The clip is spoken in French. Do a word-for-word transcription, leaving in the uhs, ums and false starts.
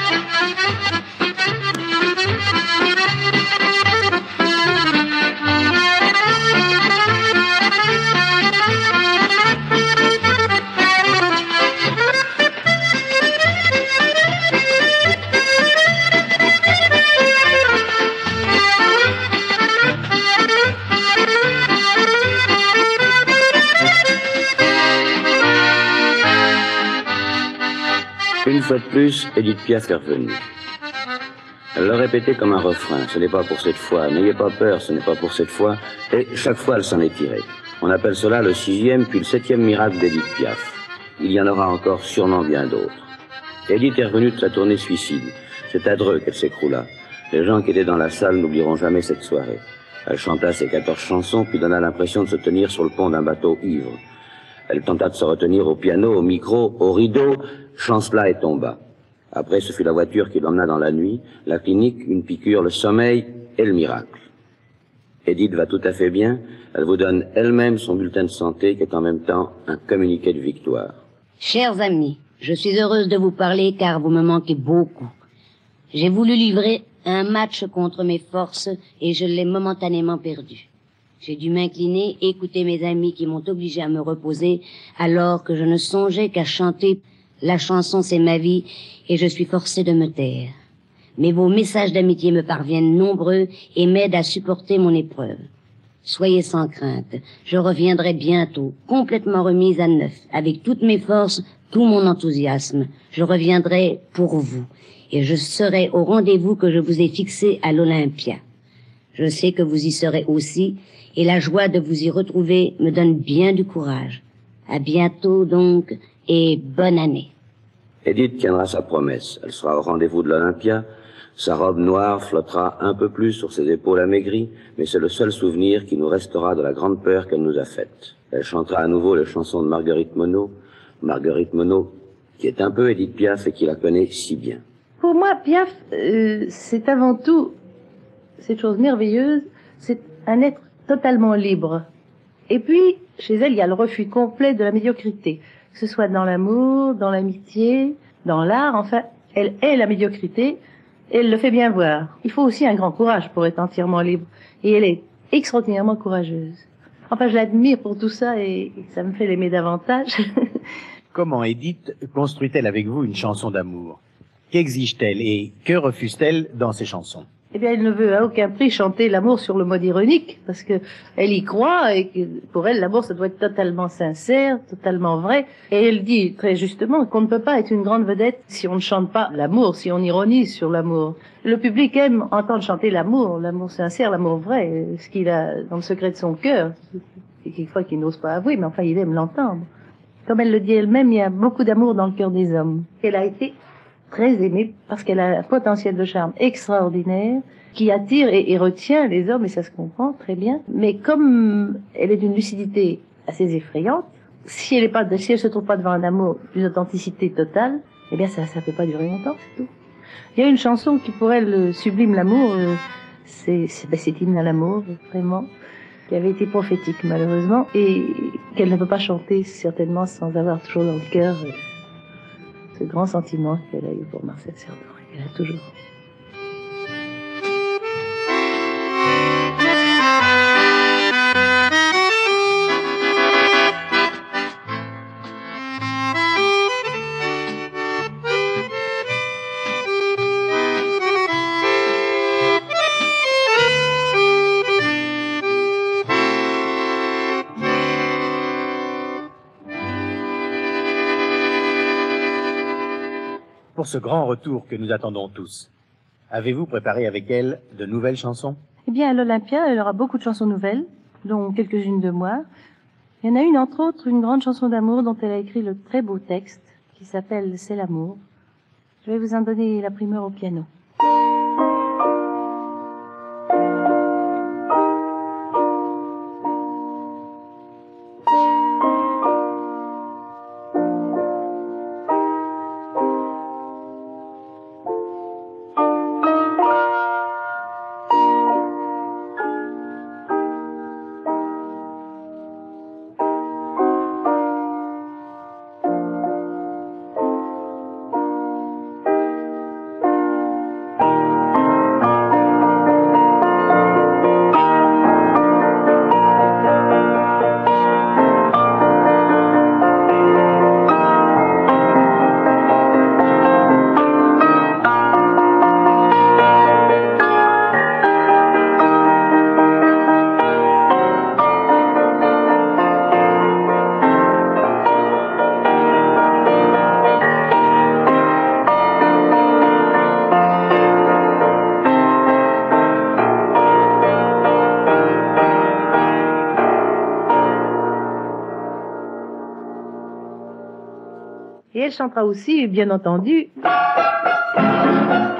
Une fois de plus, Édith Piaf est revenue. Elle le répétait comme un refrain. Ce n'est pas pour cette fois. N'ayez pas peur, ce n'est pas pour cette fois. Et chaque fois, elle s'en est tirée. On appelle cela le sixième puis le septième miracle d'Édith Piaf. Il y en aura encore sûrement bien d'autres. Édith est revenue de sa tournée suicide. C'est à Dreux qu'elle s'écroula. Les gens qui étaient dans la salle n'oublieront jamais cette soirée. Elle chanta ses quatorze chansons puis donna l'impression de se tenir sur le pont d'un bateau ivre. Elle tenta de se retenir au piano, au micro, au rideau, chancela et tomba. Après, ce fut la voiture qui l'emmena dans la nuit, la clinique, une piqûre, le sommeil et le miracle. Édith va tout à fait bien. Elle vous donne elle-même son bulletin de santé qui est en même temps un communiqué de victoire. Chers amis, je suis heureuse de vous parler car vous me manquez beaucoup. J'ai voulu livrer un match contre mes forces et je l'ai momentanément perdu. J'ai dû m'incliner, écouter mes amis qui m'ont obligé à me reposer alors que je ne songeais qu'à chanter la chanson C'est ma vie et je suis forcé de me taire. Mais vos messages d'amitié me parviennent nombreux et m'aident à supporter mon épreuve. Soyez sans crainte, je reviendrai bientôt, complètement remise à neuf, avec toutes mes forces, tout mon enthousiasme. Je reviendrai pour vous et je serai au rendez-vous que je vous ai fixé à l'Olympia. Je sais que vous y serez aussi et la joie de vous y retrouver me donne bien du courage. À bientôt donc et bonne année. Édith tiendra sa promesse. Elle sera au rendez-vous de l'Olympia. Sa robe noire flottera un peu plus sur ses épaules amaigries, mais c'est le seul souvenir qui nous restera de la grande peur qu'elle nous a faite. Elle chantera à nouveau les chansons de Marguerite Monod. Marguerite Monod, qui est un peu Édith Piaf et qui la connaît si bien. Pour moi, Piaf, euh, c'est avant tout cette chose merveilleuse, c'est un être totalement libre. Et puis, chez elle, il y a le refus complet de la médiocrité. Que ce soit dans l'amour, dans l'amitié, dans l'art, enfin, elle est la médiocrité, et elle le fait bien voir. Il faut aussi un grand courage pour être entièrement libre. Et elle est extraordinairement courageuse. Enfin, je l'admire pour tout ça, et ça me fait l'aimer davantage. Comment Édith construit-elle avec vous une chanson d'amour? Qu'exige-t-elle et que refuse-t-elle dans ses chansons? Eh bien, elle ne veut à aucun prix chanter l'amour sur le mode ironique, parce que elle y croit, et que pour elle, l'amour, ça doit être totalement sincère, totalement vrai. Et elle dit très justement qu'on ne peut pas être une grande vedette si on ne chante pas l'amour, si on ironise sur l'amour. Le public aime entendre chanter l'amour, l'amour sincère, l'amour vrai, ce qu'il a dans le secret de son cœur, et quelquefois qu'il n'ose pas avouer, mais enfin, il aime l'entendre. Comme elle le dit elle-même, il y a beaucoup d'amour dans le cœur des hommes. Elle a été très aimée parce qu'elle a un potentiel de charme extraordinaire qui attire et, et retient les hommes, et ça se comprend très bien. Mais comme elle est d'une lucidité assez effrayante, si elle est pas, si elle se trouve pas devant un amour d'une authenticité totale, eh bien ça, ça peut pas durer longtemps, c'est tout. Il y a une chanson qui pour elle sublime l'amour, euh, c'est, c'est, ben, c'est Hymne à l'amour, vraiment, qui avait été prophétique malheureusement, et qu'elle ne peut pas chanter certainement sans avoir toujours dans le cœur euh, ce grand sentiment qu'elle a eu pour Marcel Cerdan, et qu'elle a toujours. Pour ce grand retour que nous attendons tous, avez-vous préparé avec elle de nouvelles chansons? Eh bien, à l'Olympia, elle aura beaucoup de chansons nouvelles, dont quelques-unes de moi. Il y en a une, entre autres, une grande chanson d'amour dont elle a écrit le très beau texte, qui s'appelle « C'est l'amour ». Je vais vous en donner la primeur au piano. elle chantera aussi, bien entendu.